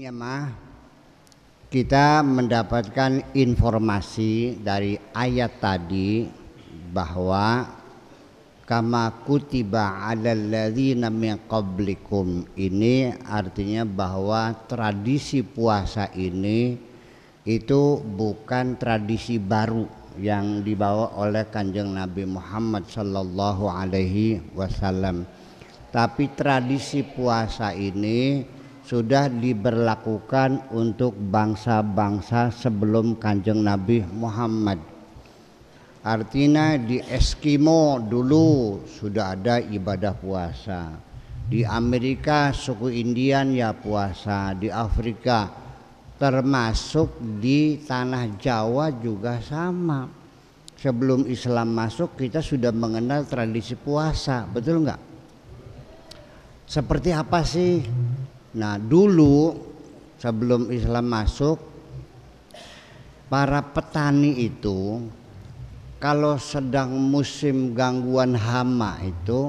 Intinya mah kita mendapatkan informasi dari ayat tadi bahwa kama kutiba 'alal ladzina min qablikum, ini artinya bahwa tradisi puasa ini itu bukan tradisi baru yang dibawa oleh Kanjeng Nabi Muhammad sallallahu alaihi wasallam, tapi tradisi puasa ini sudah diberlakukan untuk bangsa-bangsa sebelum Kanjeng Nabi Muhammad. Artinya di Eskimo dulu sudah ada ibadah puasa. Di Amerika suku Indian ya puasa, di Afrika termasuk di tanah Jawa juga sama. Sebelum Islam masuk kita sudah mengenal tradisi puasa, betul nggak? Seperti apa sih? Nah dulu sebelum Islam masuk, para petani itu kalau sedang musim gangguan hama itu,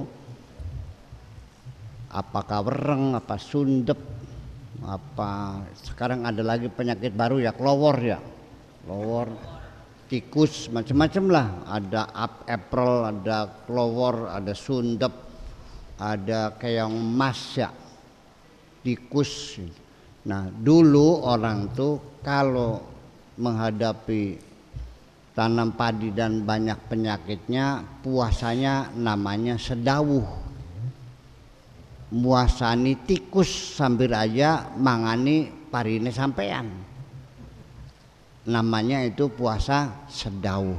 apakah wereng, apa sundep, apa sekarang ada lagi penyakit baru ya, kelowor ya, kelowor, tikus, macam-macam lah. Ada April, ada kelowor, ada sundep, ada keong emas ya, tikus. Nah dulu orang tuh kalau menghadapi tanam padi dan banyak penyakitnya, puasanya namanya sedawuh. Muasani tikus sambil aja mangani parine sampean, namanya itu puasa sedawuh.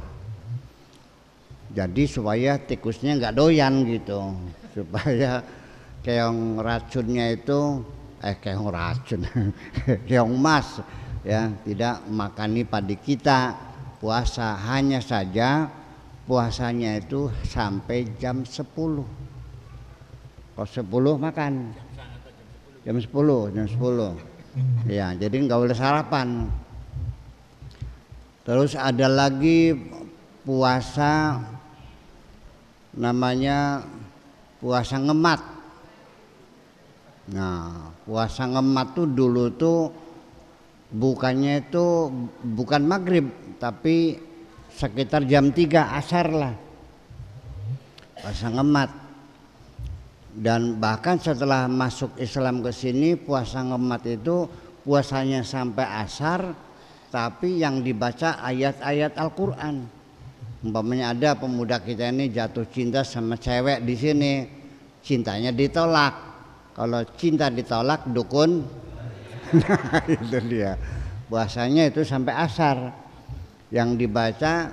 Jadi supaya tikusnya nggak doyan gitu, supaya keong racunnya itu keong racun keong emas ya tidak makani padi kita. Puasa hanya saja puasanya itu sampai jam 10. Kalau 10 makan jam 10 ya, jadi nggak boleh sarapan. Terus ada lagi puasa namanya puasa ngemat. Nah puasa ngemat tuh dulu tuh bukannya itu bukan maghrib tapi sekitar jam 3 asar lah, puasa ngemat. Dan bahkan setelah masuk Islam ke sini, puasa ngemat itu puasanya sampai asar, tapi yang dibaca ayat-ayat Al-Quran. Umpamanya ada pemuda kita ini jatuh cinta sama cewek di sini, cintanya ditolak. Kalau cinta ditolak dukun, nah itu dia. Puasanya itu sampai asar. Yang dibaca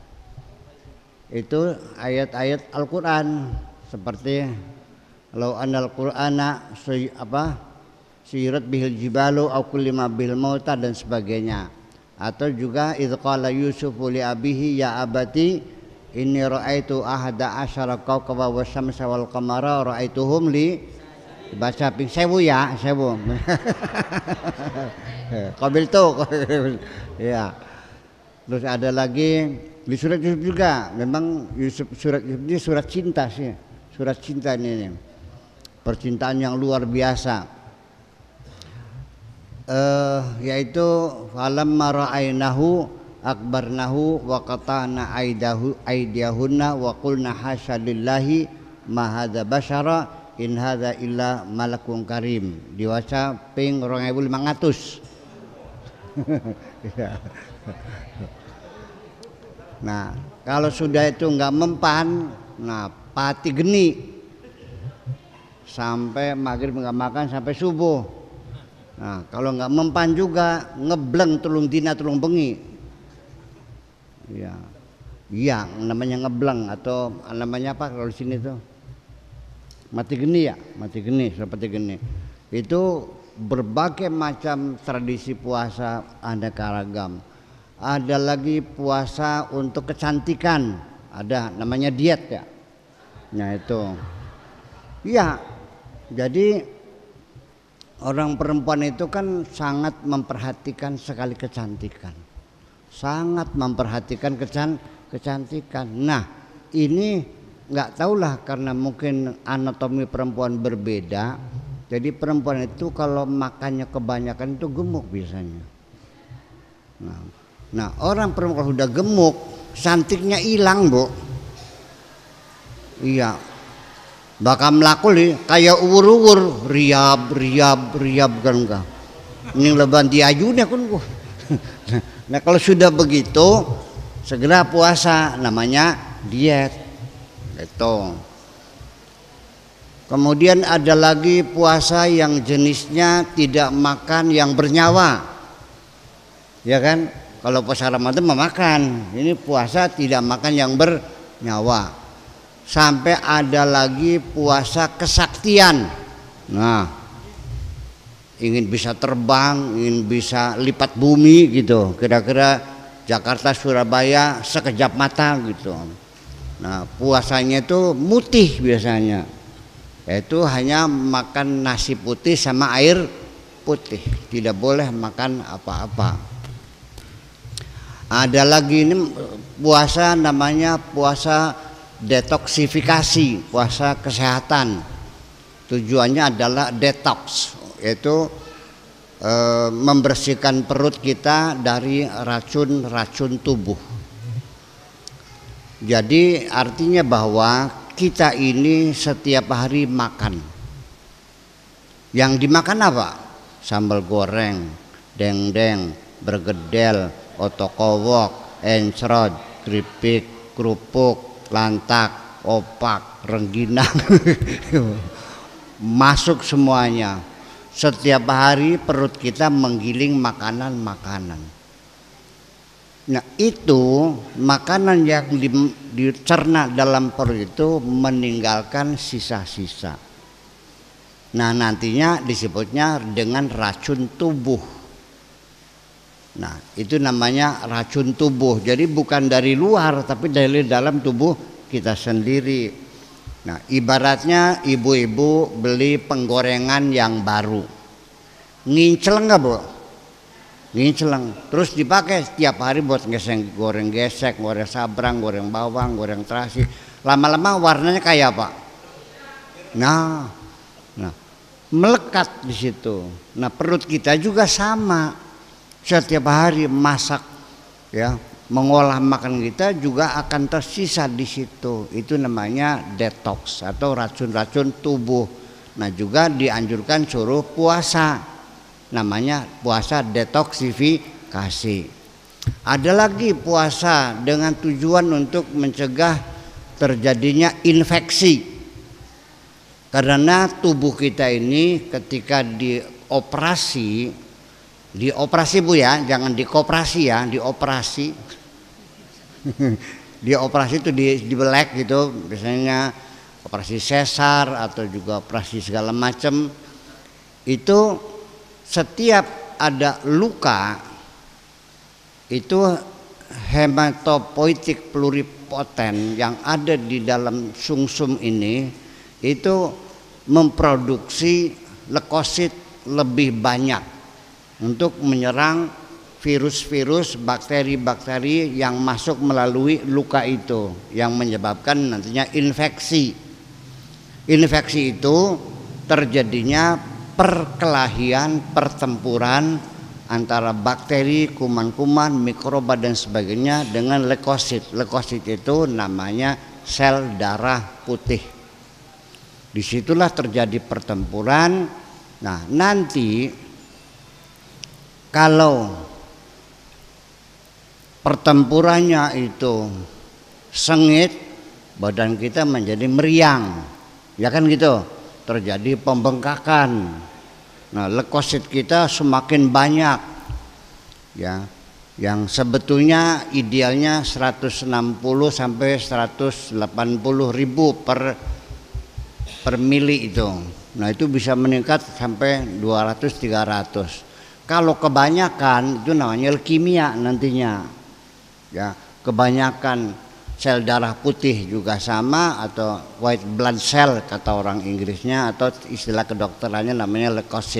itu ayat-ayat Al-Quran seperti law anal qur'ana suyirat bihil jibalu au kullima bil mauta dan sebagainya. Atau juga idz qala yusufu li abihi ya abati inni ra'aitu ahada asyara kawkaba wasyamsa wal qamara ra'aituhum li, baca ping sewu ya, sewu qabil tuh ya. Terus ada lagi di surat Yusuf juga, memang surat Yusuf ini surat cinta sih, surat cinta ini percintaan yang luar biasa. Yaitu falamma ra'ainahu akbarnahu wa qata'na aydiyahunna wa qulna hasya lillahi ma hadza basyara in hadza illa malakun karim. Diwaca ping 2500. Nah kalau sudah itu nggak mempan, nah pati geni sampai maghrib nggak makan sampai subuh. Nah kalau nggak mempan juga ngebleng tulung dina tulung bengi. Ya, iya namanya ngebleng atau namanya apa kalau di sini tuh mati geni ya, mati geni seperti geni. Itu berbagai macam tradisi puasa aneka ragam. Ada lagi puasa untuk kecantikan, ada namanya diet ya. Nah itu, ya. Jadi orang perempuan itu kan sangat memperhatikan sekali kecantikan, sangat memperhatikan kecantikan. Nah ini nggak tahulah karena mungkin anatomi perempuan berbeda, Jadi perempuan itu kalau makannya kebanyakan itu gemuk biasanya. Nah orang perempuan kalau sudah gemuk, cantiknya hilang, Bu. Iya, bakal melakuli kayak uwur-uwur, riab kan enggak. Ini leban diajunya kan gua. Nah kalau sudah begitu, segera puasa, namanya diet. Itu. Kemudian ada lagi puasa yang jenisnya tidak makan yang bernyawa, ya kan? Kalau puasa Ramadan memakan, ini puasa tidak makan yang bernyawa. Sampai ada lagi puasa kesaktian. Nah, ingin bisa terbang, ingin bisa lipat bumi gitu. Kira-kira Jakarta Surabaya sekejap mata gitu. Nah, puasanya itu mutih biasanya. Yaitu hanya makan nasi putih sama air putih, tidak boleh makan apa-apa. Ada lagi ini puasa namanya puasa detoksifikasi, puasa kesehatan. Tujuannya adalah detox, yaitu membersihkan perut kita dari racun-racun tubuh. Jadi artinya bahwa kita ini setiap hari makan. Yang dimakan apa? Sambal goreng, dendeng, bergedel, otokowok, encrot, keripik, kerupuk, lantak, opak, rengginang. Masuk semuanya. Setiap hari perut kita menggiling makanan-makanan. Nah itu makanan yang dicerna dalam perut itu meninggalkan sisa-sisa. Nah nantinya disebutnya dengan racun tubuh. Nah itu namanya racun tubuh. Jadi bukan dari luar tapi dari dalam tubuh kita sendiri. Nah ibaratnya ibu-ibu beli penggorengan yang baru, ngincel enggak, Bu? Nginceleng, terus dipakai setiap hari buat goreng gesek, goreng sabrang, goreng bawang, goreng terasi. Lama-lama warnanya kayak apa? Nah, melekat di situ. Nah, perut kita juga sama. Setiap hari masak, ya, mengolah makanan kita juga akan tersisa di situ. Itu namanya detox atau racun-racun tubuh. Nah, juga dianjurkan suruh puasa. Namanya puasa detoksifikasi. Ada lagi puasa dengan tujuan untuk mencegah terjadinya infeksi. Karena tubuh kita ini ketika dioperasi Bu ya, jangan dikoperasi ya, dioperasi. Dioperasi itu dibelek gitu, biasanya operasi sesar atau juga operasi segala macam. Itu setiap ada luka itu hematopoietik pluripoten yang ada di dalam sumsum ini itu memproduksi leukosit lebih banyak untuk menyerang virus-virus, bakteri-bakteri yang masuk melalui luka itu yang menyebabkan nantinya infeksi. Infeksi itu terjadinya perkelahian, pertempuran antara bakteri, kuman-kuman, mikroba dan sebagainya dengan leukosit. Leukosit itu namanya sel darah putih. Disitulah terjadi pertempuran. Nah nanti kalau pertempurannya itu sengit, badan kita menjadi meriang, ya kan gitu. Terjadi pembengkakan. Nah, leukosit kita semakin banyak. Ya. Yang sebetulnya idealnya 160 sampai 180 ribu per mili itu. Nah, itu bisa meningkat sampai 200-300. Kalau kebanyakan itu namanya leukemia nantinya. Ya, kebanyakan sel darah putih juga sama atau white blood cell kata orang Inggrisnya atau istilah kedokterannya namanya leukosit.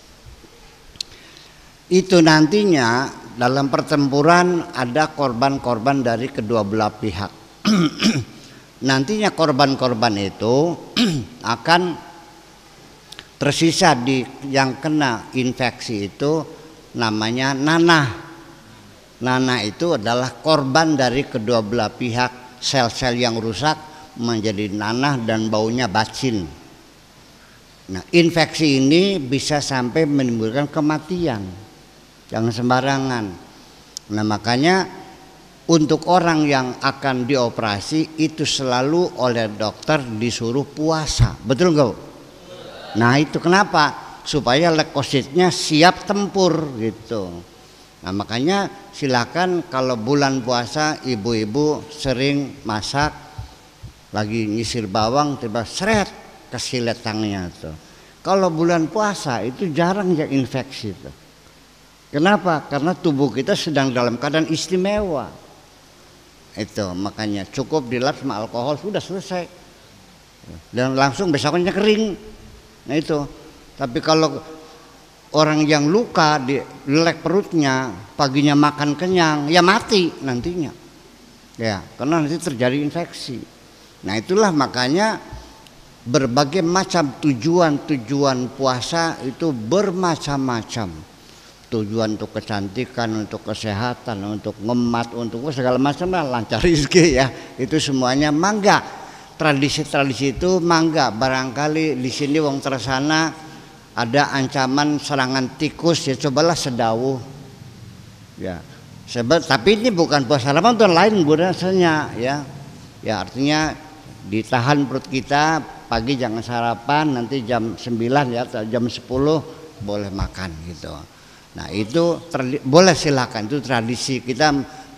Itu nantinya dalam pertempuran ada korban-korban dari kedua belah pihak. Nantinya korban-korban itu akan Tersisa yang kena infeksi itu namanya nanah. Nanah itu adalah korban dari kedua belah pihak, sel-sel yang rusak menjadi nanah dan baunya bacin. Nah, infeksi ini bisa sampai menimbulkan kematian. Jangan sembarangan. Nah, makanya untuk orang yang akan dioperasi itu selalu oleh dokter disuruh puasa. Betul nggak? Nah, itu kenapa? Supaya leukositnya siap tempur gitu. Nah, makanya silakan kalau bulan puasa ibu-ibu sering masak, lagi nyisir bawang tiba seret kesilet tangannya tuh. Kalau bulan puasa itu jarang ya infeksi tuh. Kenapa? Karena tubuh kita sedang dalam keadaan istimewa. Itu makanya cukup dilap sama alkohol sudah selesai. Dan langsung besoknya kering. Nah itu. Tapi kalau orang yang luka di lelek perutnya, paginya makan kenyang, ya mati nantinya. Ya, karena nanti terjadi infeksi. Nah, itulah makanya berbagai macam tujuan puasa itu bermacam-macam. Tujuan untuk kecantikan, untuk kesehatan, untuk ngemat, untuk segala macam lah, lancar rezeki ya. Itu semuanya mangga. Tradisi-tradisi itu mangga. Barangkali di sini wong tersana ada ancaman serangan tikus, ya cobalah sedawuh. Ya. Tapi ini bukan puasa Ramadan, lain rasanya ya. Ya artinya ditahan perut kita, pagi jangan sarapan, nanti jam 9 ya atau jam 10 boleh makan gitu. Nah itu boleh silakan, itu tradisi kita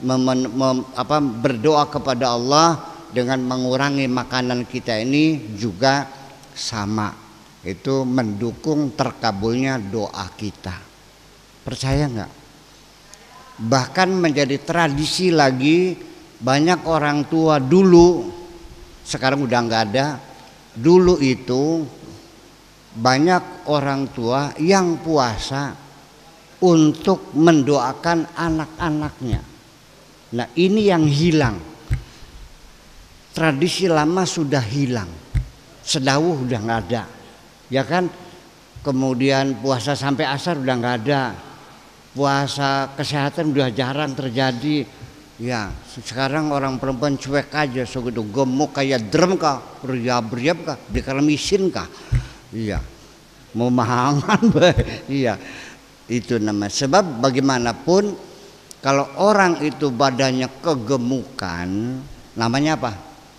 berdoa kepada Allah dengan mengurangi makanan kita ini juga sama, itu mendukung terkabulnya doa kita. Percaya nggak? Bahkan menjadi tradisi lagi, banyak orang tua dulu, sekarang udah nggak ada. Dulu itu banyak orang tua yang puasa untuk mendoakan anak-anaknya. Nah ini yang hilang. Tradisi lama sudah hilang. Sedawuh udah nggak ada, ya kan? Kemudian puasa sampai asar udah nggak ada. Puasa kesehatan udah jarang terjadi. Ya sekarang orang perempuan cuek aja, segitu gemuk kayak drum kah, beriap-beriap kah, dikeremisin kah? Iya, mau mahangan, iya. Itu namanya. Sebab bagaimanapun kalau orang itu badannya kegemukan, namanya apa?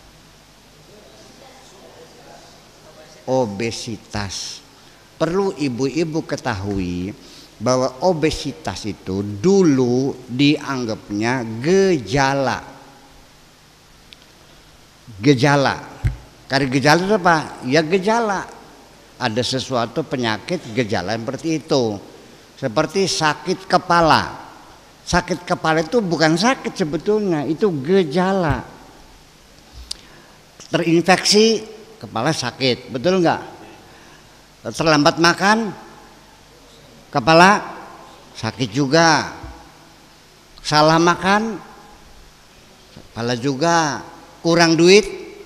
Obesitas. Perlu ibu-ibu ketahui bahwa obesitas itu dulu dianggapnya gejala. Gejala. Karena gejala itu apa? Ya gejala. Ada sesuatu penyakit gejala seperti itu. Seperti sakit kepala. Sakit kepala itu bukan sakit sebetulnya, itu gejala. Terinfeksi, kepala sakit, betul nggak? Terlambat makan, kepala sakit juga. Salah makan, kepala juga. Kurang duit,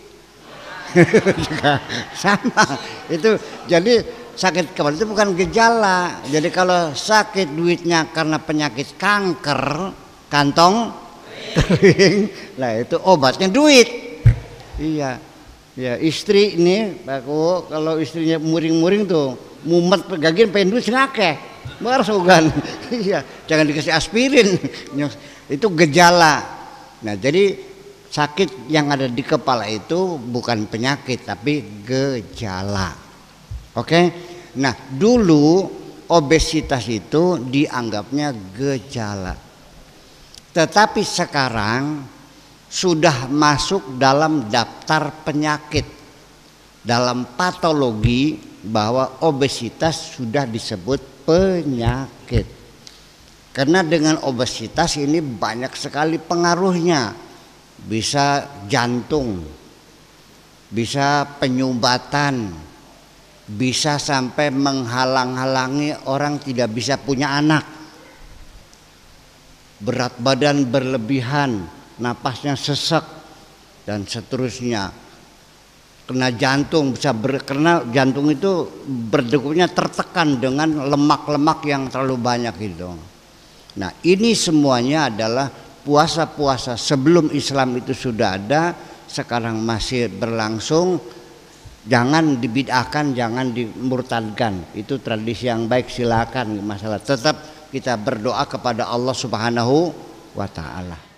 juga sama. Itu jadi sakit kepala itu bukan gejala. Jadi kalau sakit duitnya karena penyakit kanker kantong kering, lah itu obatnya duit. Iya, ya istri ini aku kalau istrinya muring-muring tuh mumet pegagin pengen duit senake, marsogan. Iya, jangan dikasih aspirin. Itu gejala. Nah jadi sakit yang ada di kepala itu bukan penyakit tapi gejala. Oke, nah dulu obesitas itu dianggapnya gejala, tetapi sekarang sudah masuk dalam daftar penyakit, dalam patologi bahwa obesitas sudah disebut penyakit. Karena dengan obesitas ini banyak sekali pengaruhnya, bisa jantung, bisa penyumbatan, bisa sampai menghalang-halangi orang tidak bisa punya anak. Berat badan berlebihan, napasnya sesek dan seterusnya. kena jantung karena jantung itu berdegupnya tertekan dengan lemak-lemak yang terlalu banyak itu. Nah, ini semuanya adalah puasa-puasa sebelum Islam itu sudah ada, sekarang masih berlangsung. Jangan dibid'ahkan, jangan dimurtadkan. Itu tradisi yang baik, silakan masalah. Tetap kita berdoa kepada Allah Subhanahu wa taala.